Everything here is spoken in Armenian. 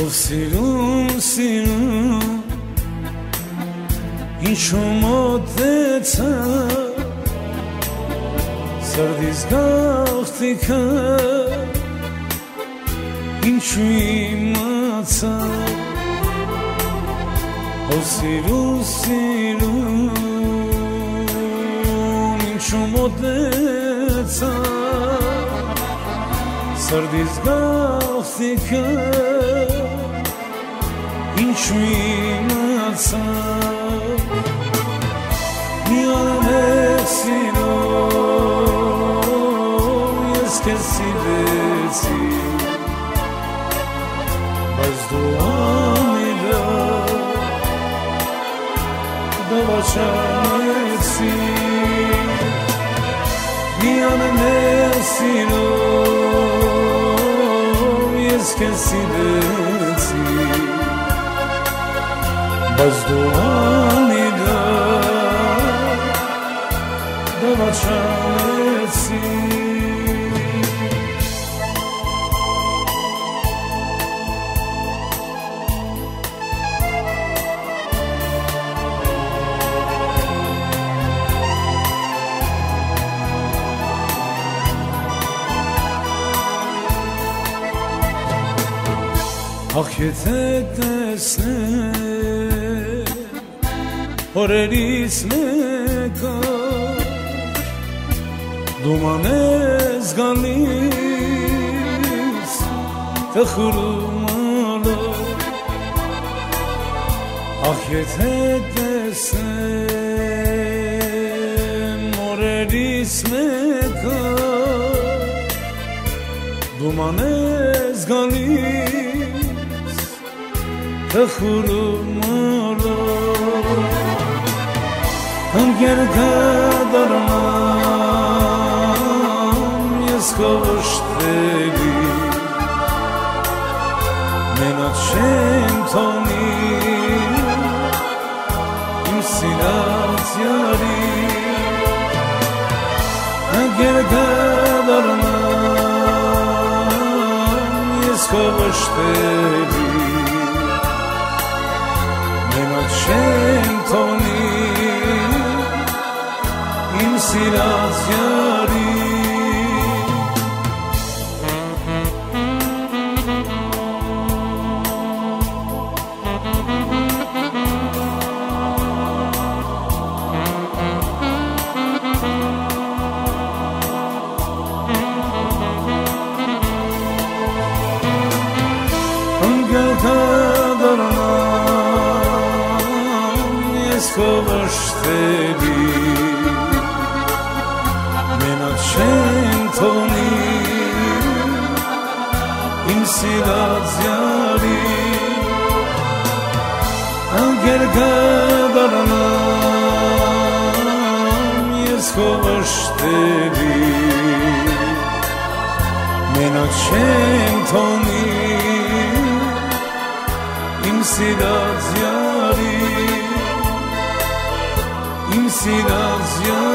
Սիրում, սիրում, ինչու մոտեցա Սրդիս գաղթիքը ինչու իմացա Սիրում, սիրում, ինչու մոտեցա Սրդիս գաղթիքը ինչու իմացա Միայն ես սիրում ես քեզ սիրեցի բայց դու անիրավ դավաճանեցի Միայն ես սիրում ես քեզ սիրեցի բայց դու անիրավ դավաճանեցի Ախ եթե տեսնեմ օրերից մեկը դու մանես գալիս տխրում ալով Ախ եթե տեսնեմ օրերից մեկը դու մանես գալիս Տխրում ալով Ընկեր կդառնամ ես քո վշտերի Մենակ չեմ թողնի իմ սիրած յարի Ընկեր կդառնամ ես քո վշտերի Մենակ չեմ թողնի իմ սիրած յարի Քո վշտերի մենակ չեմ թողնի իմ սիրած յարի Անկեր կդառնամ ես քո վշտերի մենակ չեմ թողնի իմ սիրած յարի Իմ սիրած յարի